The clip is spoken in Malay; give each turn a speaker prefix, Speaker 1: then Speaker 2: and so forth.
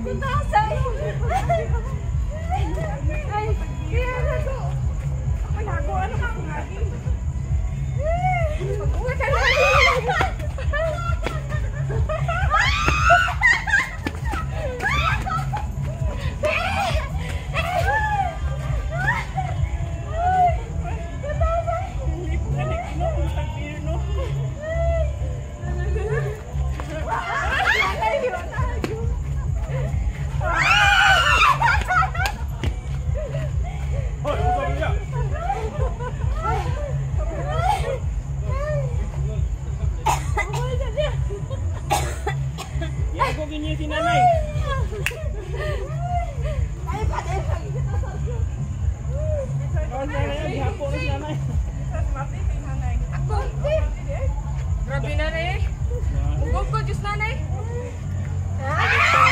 Speaker 1: Tuntasan! Ay, kaya na to. Ako nago, ano ka ako lagi? Pag-uwi ka na!
Speaker 2: Si nanay.
Speaker 1: Ay, pati lagi kita sa iyo.
Speaker 2: Oh, nanay, hapo si nanay.
Speaker 1: Mati kay nanay. Ako, grabe nanay. Ugog ko, Diyos nanay.